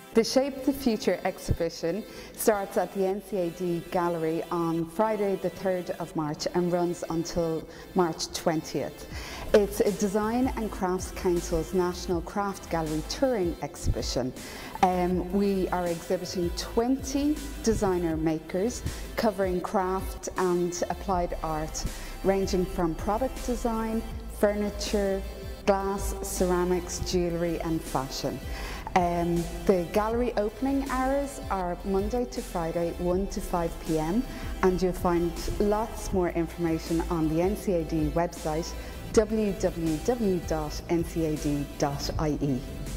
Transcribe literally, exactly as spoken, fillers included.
The Shape the Future exhibition starts at the N C A D Gallery on Friday the third of March and runs until March twentieth. It's a Design and Crafts Council's National Craft Gallery Touring exhibition. Um, we are exhibiting twenty designer makers covering craft and applied art, ranging from product design, furniture, glass, ceramics, jewellery and fashion. Um, the gallery opening hours are Monday to Friday, one to five p m, and you'll find lots more information on the N C A D website, w w w dot n c a d dot i e.